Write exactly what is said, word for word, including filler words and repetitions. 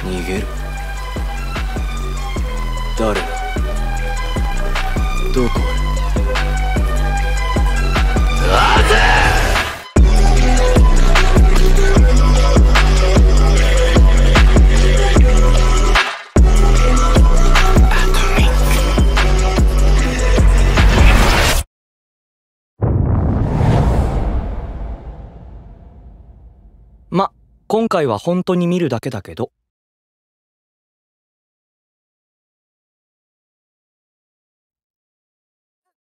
逃げる。誰だ？どこへ？ま、今回は本当に見るだけだけど。